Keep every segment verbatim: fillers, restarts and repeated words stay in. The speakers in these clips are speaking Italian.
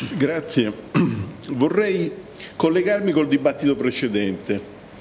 Grazie. Vorrei collegarmi col dibattito precedente.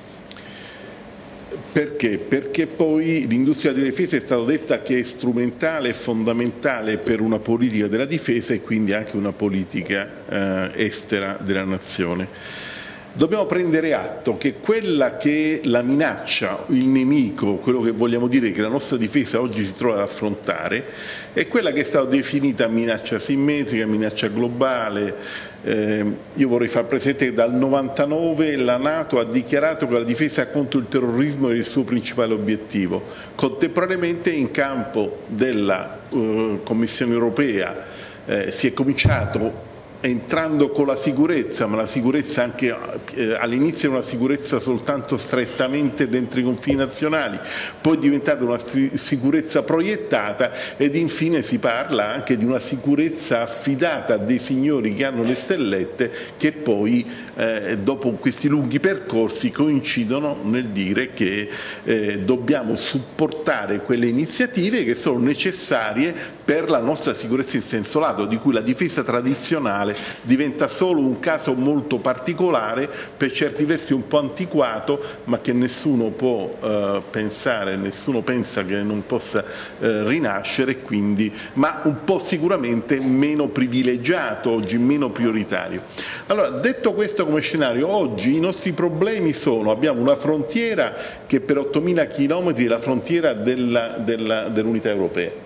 Perché? Perché poi l'industria della difesa è stato detta che è strumentale e fondamentale per una politica della difesa e quindi anche una politica eh, estera della nazione. Dobbiamo prendere atto che quella che è la minaccia, il nemico, quello che vogliamo dire che la nostra difesa oggi si trova ad affrontare, è quella che è stata definita minaccia simmetrica, minaccia globale. Eh, io vorrei far presente che dal novantanove la NATO ha dichiarato che la difesa contro il terrorismo era il suo principale obiettivo. Contemporaneamente in campo della eh, Commissione europea eh, si è cominciato entrando con la sicurezza, ma la sicurezza anche eh, all'inizio è una sicurezza soltanto strettamente dentro i confini nazionali, poi è diventata una sicurezza proiettata ed infine si parla anche di una sicurezza affidata a dei signori che hanno le stellette che poi eh, dopo questi lunghi percorsi coincidono nel dire che eh, dobbiamo supportare quelle iniziative che sono necessarie per la nostra sicurezza in senso lato, di cui la difesa tradizionale diventa solo un caso molto particolare, per certi versi un po' antiquato, ma che nessuno può eh, pensare, nessuno pensa che non possa eh, rinascere, quindi, ma un po' sicuramente meno privilegiato oggi, meno prioritario. Allora, detto questo come scenario, oggi i nostri problemi sono: abbiamo una frontiera che per ottomila chilometri è la frontiera della, della, dell'unità europea.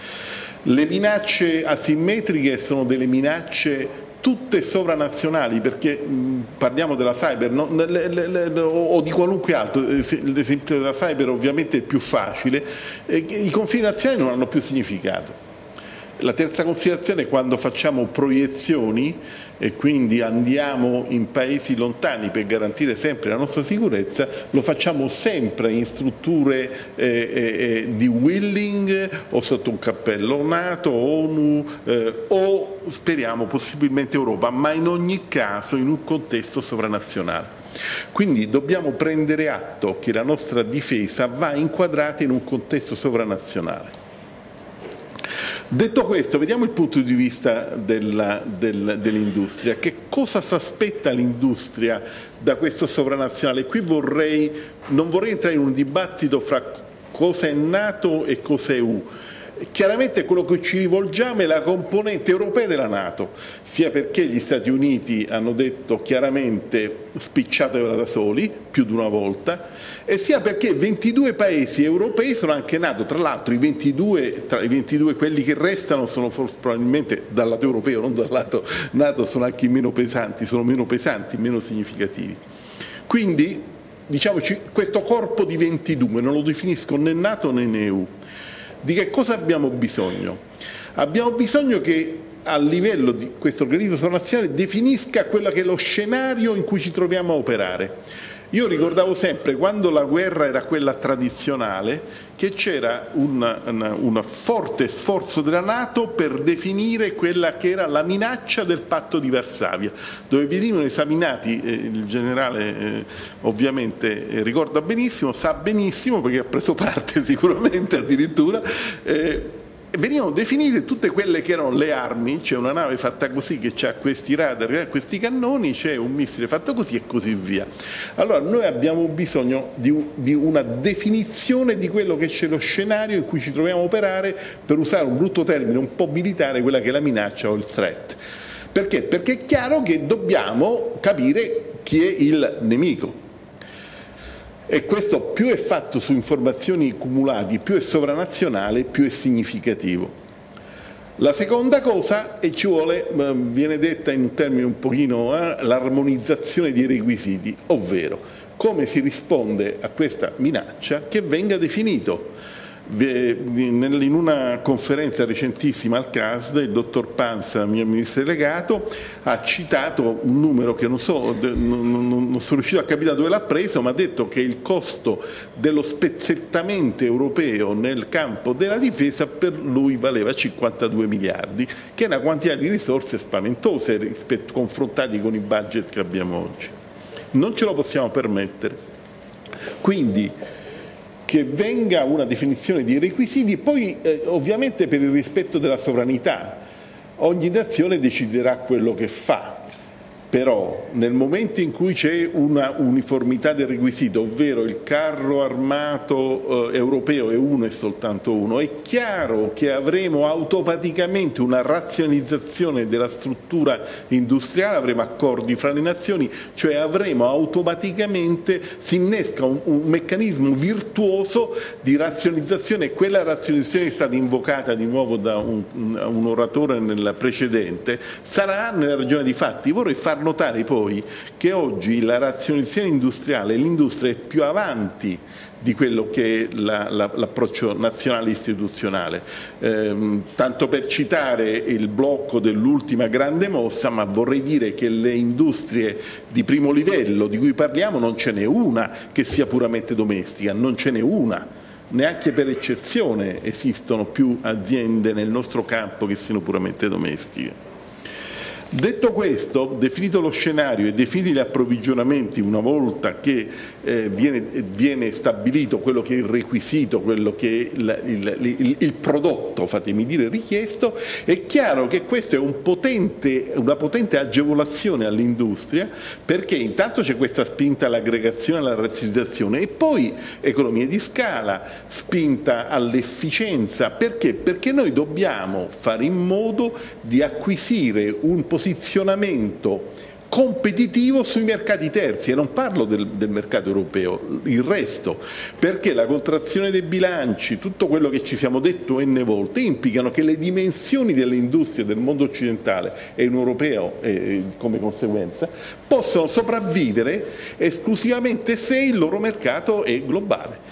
Le minacce asimmetriche sono delle minacce tutte sovranazionali, perché mh, parliamo della cyber no? le, le, le, o di qualunque altro, l'esempio della cyber ovviamente è più facile, eh, i confini nazionali non hanno più significato. La terza considerazione è quando facciamo proiezioni e quindi andiamo in paesi lontani per garantire sempre la nostra sicurezza, lo facciamo sempre in strutture eh, eh, di willing o sotto un cappello NATO, ONU eh, o speriamo possibilmente Europa, ma in ogni caso in un contesto sovranazionale. Quindi dobbiamo prendere atto che la nostra difesa va inquadrata in un contesto sovranazionale. Detto questo, vediamo il punto di vista della, del, dell'industria. Che cosa si aspetta l'industria da questo sovranazionale? Qui vorrei, non vorrei entrare in un dibattito fra cosa è NATO e cosa è E U. Chiaramente quello che ci rivolgiamo è la componente europea della NATO, sia perché gli Stati Uniti hanno detto chiaramente spicciatevela da soli, più di una volta, e sia perché ventidue paesi europei sono anche NATO. Tra l'altro i ventidue, tra i ventidue quelli che restano sono forse, probabilmente dal lato europeo, non dal lato NATO, sono anche meno pesanti, sono meno pesanti, meno significativi. Quindi diciamoci, questo corpo di ventidue non lo definisco né NATO né E U. Di che cosa abbiamo bisogno? Abbiamo bisogno che a livello di questo organismo sovranazionale definisca quello che è lo scenario in cui ci troviamo a operare. Io ricordavo sempre, quando la guerra era quella tradizionale, che c'era un, un, un forte sforzo della NATO per definire quella che era la minaccia del patto di Varsavia, dove venivano esaminati, eh, il generale eh, ovviamente eh, ricorda benissimo, sa benissimo perché ha preso parte sicuramente addirittura, eh, venivano definite tutte quelle che erano le armi. C'è una nave fatta così che ha questi radar, questi cannoni, c'è un missile fatto così e così via. Allora noi abbiamo bisogno di, di una definizione di quello che c'è lo scenario in cui ci troviamo a operare, per usare un brutto termine un po' militare, quella che è la minaccia o il threat. Perché? Perché è chiaro che dobbiamo capire chi è il nemico. E questo più è fatto su informazioni cumulate, più è sovranazionale, più è significativo. La seconda cosa, e ci vuole, viene detta in un termine un pochino, eh, l'armonizzazione dei requisiti, ovvero come si risponde a questa minaccia che venga definito. In una conferenza recentissima al C A S D il dottor Panza, mio ministro delegato, ha citato un numero che non so, non, non sono riuscito a capire da dove l'ha preso, ma ha detto che il costo dello spezzettamento europeo nel campo della difesa per lui valeva cinquantadue miliardi, che è una quantità di risorse spaventose rispetto, confrontati con i budget che abbiamo oggi. Non ce lo possiamo permettere. Quindi che venga una definizione di requisiti, poi eh, ovviamente per il rispetto della sovranità. ogni nazione deciderà quello che fa. Però nel momento in cui c'è una uniformità del requisito, ovvero il carro armato eh, europeo è uno e soltanto uno, è chiaro che avremo automaticamente una razionalizzazione della struttura industriale, avremo accordi fra le nazioni, cioè avremo automaticamente, si innesca un, un meccanismo virtuoso di razionalizzazione, e quella razionalizzazione che è stata invocata di nuovo da un, un oratore nel precedente, sarà nella ragione di fatti. Vorrei far notare poi che oggi la razionalizzazione industriale, l'industria è più avanti di quello che è l'approccio la, la, nazionale istituzionale. Eh, tanto per citare il blocco dell'ultima grande mossa, ma vorrei dire che le industrie di primo livello di cui parliamo non ce n'è una che sia puramente domestica, non ce n'è una. Neanche per eccezione esistono più aziende nel nostro campo che siano puramente domestiche. Detto questo, definito lo scenario e definiti gli approvvigionamenti, una volta che eh, viene, viene stabilito quello che è il requisito, quello che è il, il, il, il prodotto, fatemi dire, richiesto, è chiaro che questo è un potente, una potente agevolazione all'industria, perché intanto c'è questa spinta all'aggregazione, alla razionalizzazione, e poi economia di scala, spinta all'efficienza. Perché? Perché noi dobbiamo fare in modo di acquisire un posizionamento posizionamento competitivo sui mercati terzi, e non parlo del, del mercato europeo, il resto, perché la contrazione dei bilanci, tutto quello che ci siamo detto enne volte, implicano che le dimensioni delle industrie del mondo occidentale e in europeo eh, come conseguenza possono sopravvivere esclusivamente se il loro mercato è globale.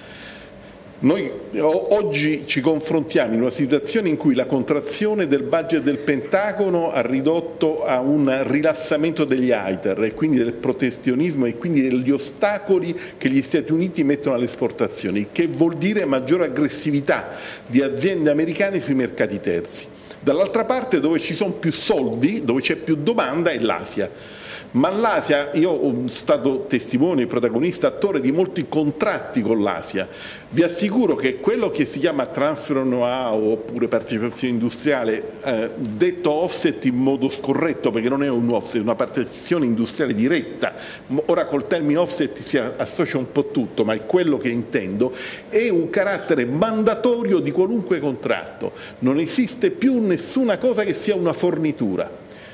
Noi oggi ci confrontiamo in una situazione in cui la contrazione del budget del Pentagono ha ridotto a un rilassamento degli ITER e quindi del protezionismo e quindi degli ostacoli che gli Stati Uniti mettono alle esportazioni, che vuol dire maggiore aggressività di aziende americane sui mercati terzi. Dall'altra parte, dove ci sono più soldi, dove c'è più domanda, è l'Asia. Ma l'Asia, io sono stato testimone, protagonista, attore di molti contratti con l'Asia. Vi assicuro che quello che si chiama transfer know-how oppure partecipazione industriale, eh, detto offset in modo scorretto, perché non è un offset, è una partecipazione industriale diretta. Ora col termine offset si associa un po' tutto, ma è quello che intendo, è un carattere mandatorio di qualunque contratto. Non esiste più nessuna cosa che sia una fornitura.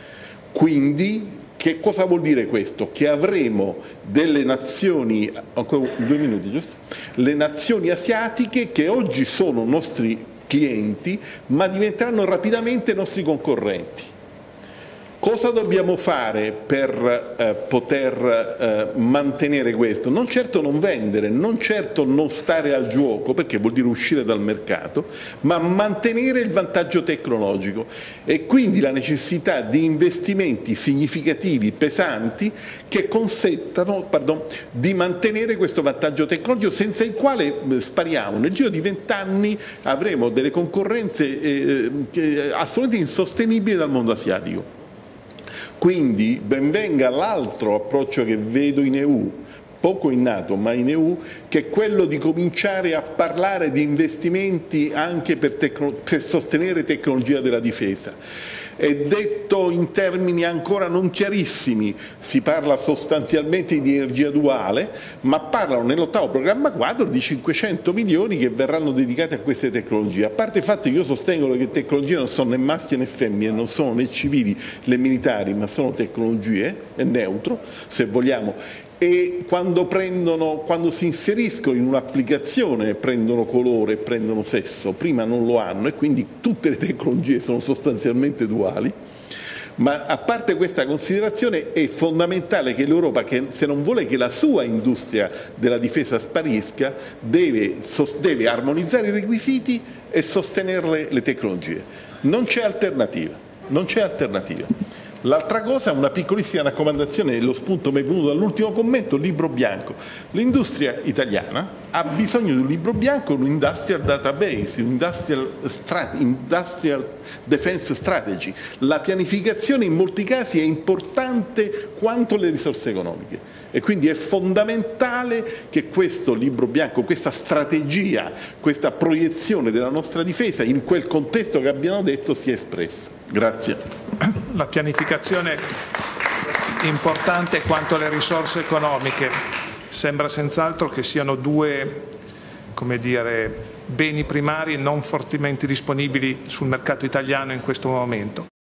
Quindi, che cosa vuol dire questo? Che avremo delle nazioni, ancora due minuti giusto? Le nazioni asiatiche che oggi sono nostri clienti, ma diventeranno rapidamente nostri concorrenti. Cosa dobbiamo fare per eh, poter eh, mantenere questo? Non certo non vendere, non certo non stare al gioco, perché vuol dire uscire dal mercato, ma mantenere il vantaggio tecnologico, e quindi la necessità di investimenti significativi, pesanti, che consentano pardon, di mantenere questo vantaggio tecnologico, senza il quale spariamo. Nel giro di vent'anni avremo delle concorrenze eh, eh, assolutamente insostenibili dal mondo asiatico. Quindi ben venga l'altro approccio che vedo in E U, poco in NATO ma in E U, che è quello di cominciare a parlare di investimenti anche per, per sostenere tecnologia della difesa. È detto in termini ancora non chiarissimi, si parla sostanzialmente di energia duale, ma parlano nell'ottavo programma quadro di cinquecento milioni che verranno dedicati a queste tecnologie. A parte il fatto che io sostengo che le tecnologie non sono né maschi né femmine, non sono né civili né militari, ma sono tecnologie, è neutro se vogliamo, e quando, prendono, quando si inseriscono in un'applicazione prendono colore, prendono sesso, prima non lo hanno, e quindi tutte le tecnologie sono sostanzialmente duali. Ma a parte questa considerazione, è fondamentale che l'Europa, che se non vuole che la sua industria della difesa sparisca, deve, deve armonizzare i requisiti e sostenere le tecnologie. Non c'è alternativa, non c'è alternativa. L'altra cosa, una piccolissima raccomandazione, lo spunto mi è venuto dall'ultimo commento, il libro bianco. L'industria italiana ha bisogno di un libro bianco, un industrial database, un industrial, industrial defense strategy. La pianificazione in molti casi è importante quanto le risorse economiche, e quindi è fondamentale che questo libro bianco, questa strategia, questa proiezione della nostra difesa in quel contesto che abbiamo detto sia espressa. Grazie. La pianificazione importante quanto alle risorse economiche. Sembra senz'altro che siano due, come dire, beni primari non fortemente disponibili sul mercato italiano in questo momento.